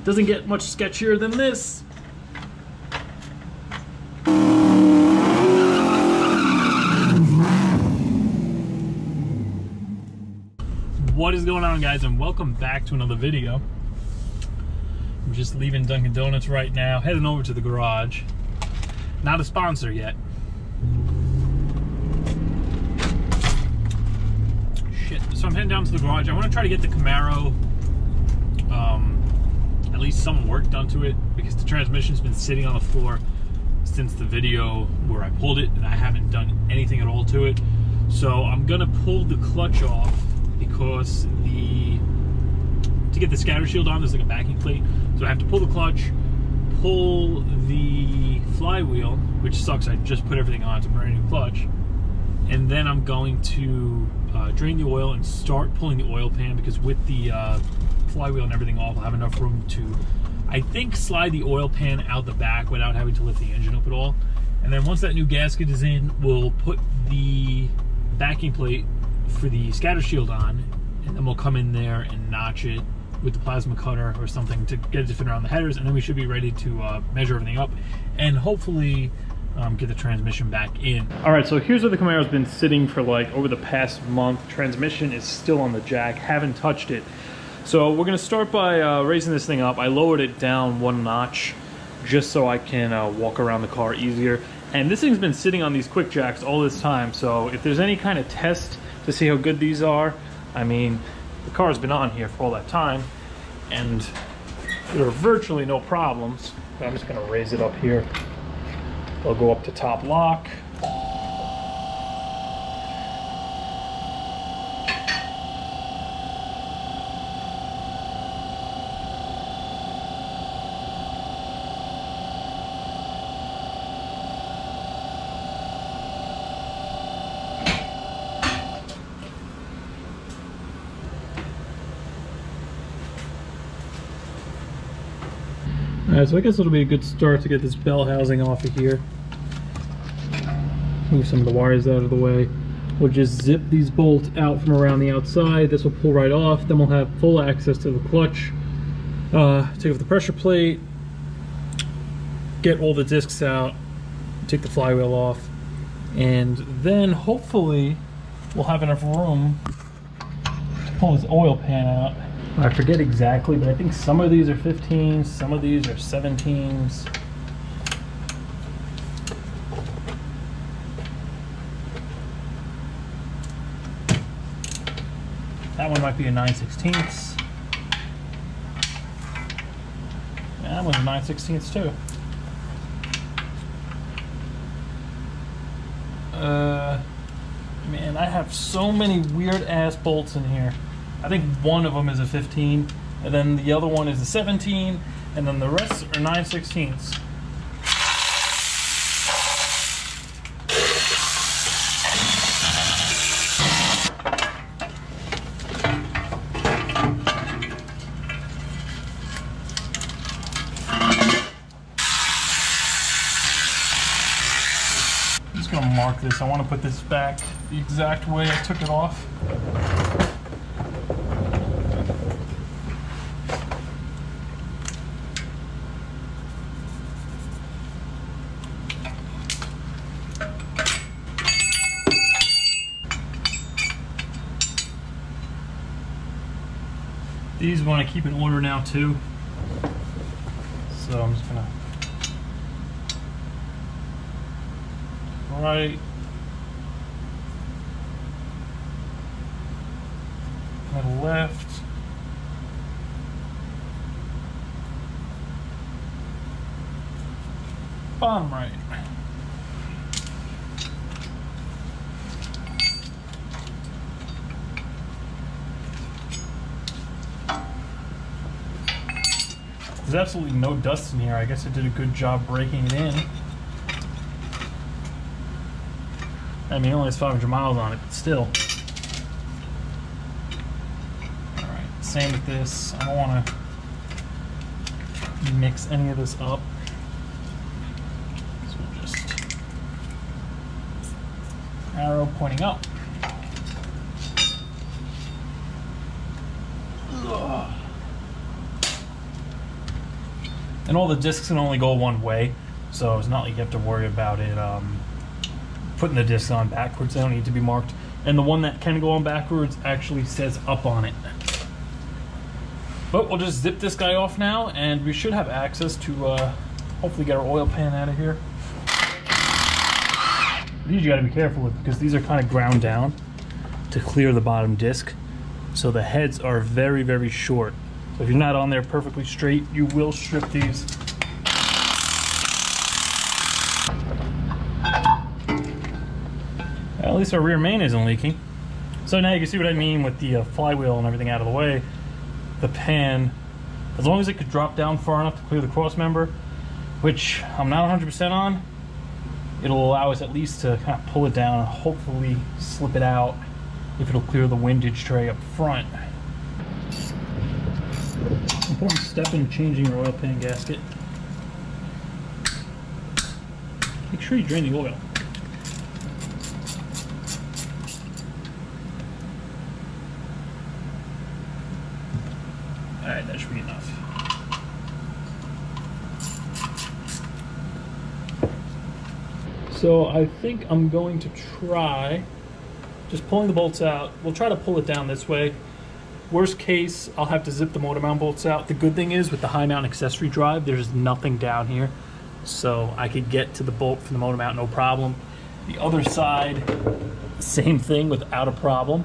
Doesn't get much sketchier than this. What is going on, guys, and welcome back to another video. I'm just leaving Dunkin' Donuts right now, heading over to the garage. Not a sponsor yet. Shit. So I'm heading down to the garage. I want to try to get the Camaro at least some work done to it, because the transmission's been sitting on the floor since the video where I pulled it, and I haven't done anything at all to it. So I'm gonna pull the clutch off, because to get the scatter shield on, there's like a backing plate. So I have to pull the clutch, pull the flywheel, which sucks. I just put everything on. It's a brand new clutch. And then I'm going to drain the oil and start pulling the oil pan, because with the flywheel and everything off, I'll have enough room to, I think, slide the oil pan out the back without having to lift the engine up at all. And then once that new gasket is in, we'll put the backing plate for the scatter shield on, and then we'll come in there and notch it with the plasma cutter or something to get it to fit around the headers, and then we should be ready to measure everything up and hopefully get the transmission back in. All right, so here's where the Camaro's been sitting for like over the past month. Transmission is still on the jack, haven't touched it. So we're gonna start by raising this thing up. I lowered it down one notch just so I can walk around the car easier. And this thing's been sitting on these quick jacks all this time, so if there's any kind of test to see how good these are, I mean, the car's been on here for all that time, and there are virtually no problems. But I'm just gonna raise it up here. I'll go up to top lock. Alright, so I guess it'll be a good start to get this bell housing off of here. Move some of the wires out of the way. We'll just zip these bolts out from around the outside. This will pull right off. Then we'll have full access to the clutch. Take off the pressure plate. Get all the discs out. Take the flywheel off. And then hopefully we'll have enough room to pull this oil pan out. I forget exactly, but I think some of these are 15s, some of these are 17s. That one might be a 9/16. That one's a 9/16 too. Man, I have so many weird ass bolts in here. I think one of them is a 15, and then the other one is a 17, and then the rest are 9/16. I'm just gonna mark this. I want to put this back the exact way I took it off. These want to keep in order now too, so I'm just gonna right, middle left, bottom right. There's absolutely no dust in here. I guess I did a good job breaking it in. I mean, it only has 500 miles on it, but still. Alright, same with this. I don't want to mix any of this up. So we'll just arrow pointing up. Ugh. And all the discs can only go one way, so it's not like you have to worry about it putting the discs on backwards. They don't need to be marked. And the one that can go on backwards actually says up on it. But we'll just zip this guy off now, and we should have access to hopefully get our oil pan out of here. These you gotta be careful with because these are kind of ground down to clear the bottom disc. So the heads are very, very short. So if you're not on there perfectly straight, you will strip these. At least our rear main isn't leaking. So now you can see what I mean with the flywheel and everything out of the way. The pan, as long as it could drop down far enough to clear the cross member, which I'm not 100% on, it'll allow us at least to kind of pull it down and hopefully slip it out if it'll clear the windage tray up front. Important step in changing your oil pan gasket. Make sure you drain the oil. Alright, that should be enough. So I think I'm going to try just pulling the bolts out. We'll try to pull it down this way. Worst case, I'll have to zip the motor mount bolts out. The good thing is with the high mount accessory drive, there's nothing down here. So I could get to the bolt from the motor mount, no problem. The other side, same thing without a problem.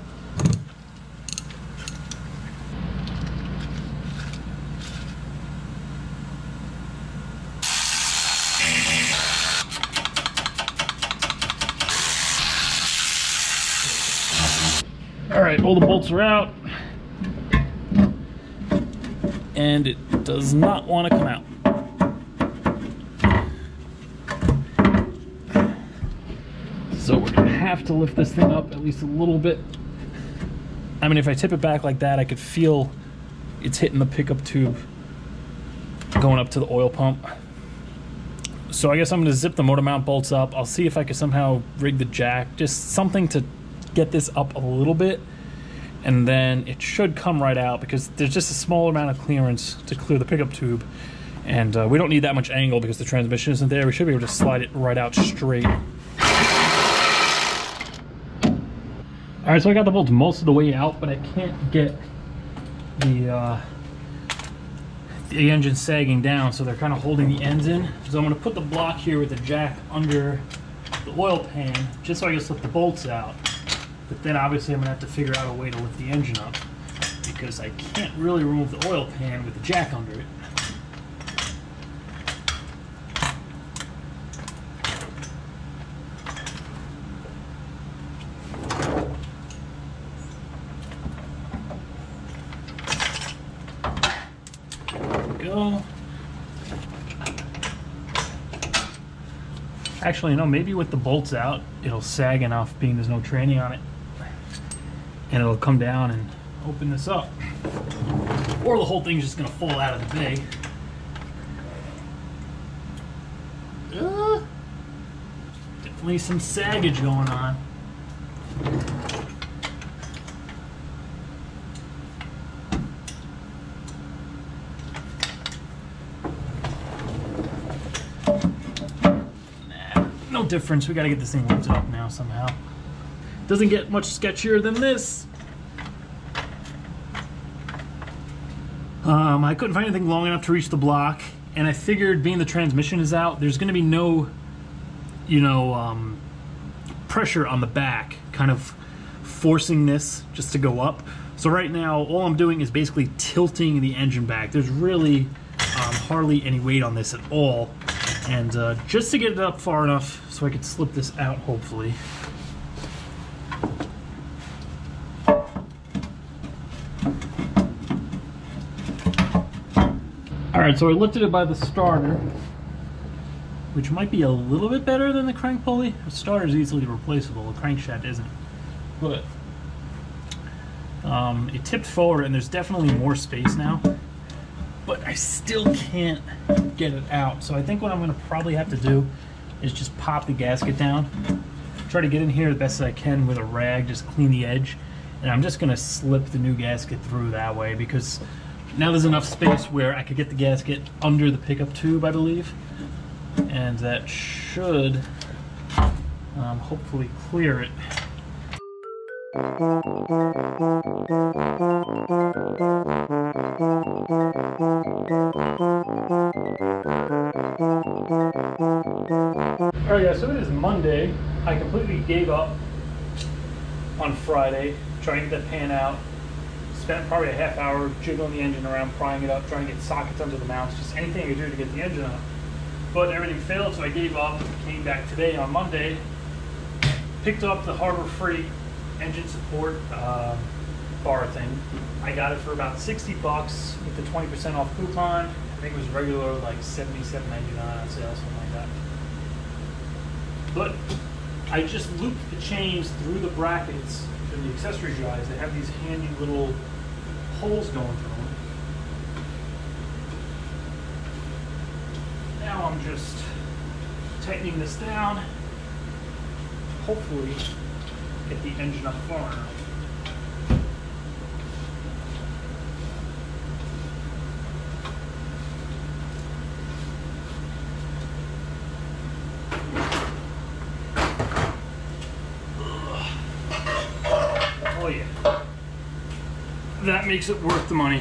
All right, all the bolts are out. And it does not want to come out. So we're gonna have to lift this thing up at least a little bit. I mean, if I tip it back like that, I could feel it's hitting the pickup tube going up to the oil pump. So I guess I'm gonna zip the motor mount bolts up. I'll see if I can somehow rig the jack, just something to get this up a little bit, and then it should come right out because there's just a small amount of clearance to clear the pickup tube, and we don't need that much angle because the transmission isn't there. We should be able to slide it right out straight. All right, so I got the bolts most of the way out, but I can't get the engine sagging down, so they're kind of holding the ends in. So I'm going to put the block here with the jack under the oil pan just so I can slip the bolts out. But then obviously I'm going to have to figure out a way to lift the engine up because I can't really remove the oil pan with the jack under it. Go. Actually, no, maybe with the bolts out, it'll sag enough being there's no training on it. And it'll come down and open this up. Or the whole thing's just gonna fall out of the bay. Definitely some saggage going on. No difference. We got to get this thing lifted up now somehow. Doesn't get much sketchier than this. I couldn't find anything long enough to reach the block, and I figured being the transmission is out, there's going to be no, pressure on the back, kind of forcing this just to go up. So right now, all I'm doing is basically tilting the engine back. There's really hardly any weight on this at all. And just to get it up far enough so I could slip this out, hopefully. Alright, so I lifted it by the starter, which might be a little bit better than the crank pulley. The starter is easily replaceable, the crankshaft isn't. But it tipped forward and there's definitely more space now. But I still can't get it out. So I think what I'm gonna probably have to do is just pop the gasket down, try to get in here the best I can with a rag, just clean the edge. And I'm just gonna slip the new gasket through that way because Now there's enough space where I could get the gasket under the pickup tube, I believe, and that should hopefully clear it. Alright guys, so it is Monday. I completely gave up on Friday trying to get that pan out. Spent probably a half hour jiggling the engine around, prying it up, trying to get sockets under the mounts, just anything I could do to get the engine up. But everything failed, so I gave up. Came back today on Monday, picked up the Harbor Freight engine support bar thing. I got it for about 60 bucks with the 20% off coupon. I think it was regular like $77.99 on sale, something like that. But I just looped the chains through the brackets for the accessory drives. They have these handy little holes going through them. Now I'm just tightening this down. Hopefully get the engine up far enough. Oh yeah, that makes it worth the money.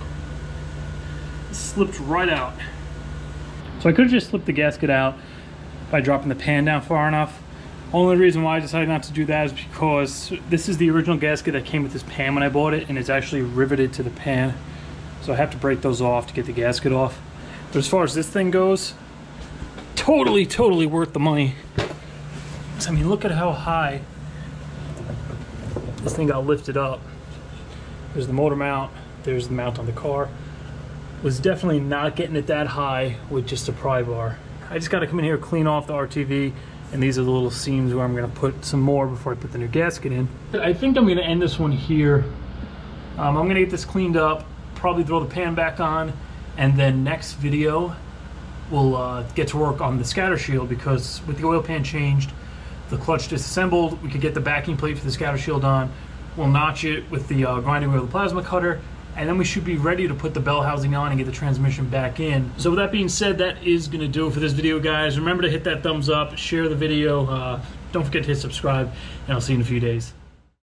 It slipped right out. So I could have just slipped the gasket out by dropping the pan down far enough. Only reason why I decided not to do that is because this is the original gasket that came with this pan when I bought it, and it's actually riveted to the pan. So I have to break those off to get the gasket off. But as far as this thing goes, totally worth the money. I mean, look at how high this thing got lifted up. There's the motor mount, there's the mount on the car. Was definitely not getting it that high with just a pry bar. I just got to come in here, clean off the RTV, and these are the little seams where I'm going to put some more before I put the new gasket in. I think I'm going to end this one here. I'm going to get this cleaned up, probably throw the pan back on, and then next video we'll get to work on the scatter shield, because with the oil pan changed, the clutch disassembled, we could get the backing plate for the scatter shield on. We'll notch it with the grinding wheel of the plasma cutter, and then we should be ready to put the bell housing on and get the transmission back in. So with that being said, that is going to do it for this video, guys. Remember to hit that thumbs up, share the video, don't forget to hit subscribe, and I'll see you in a few days.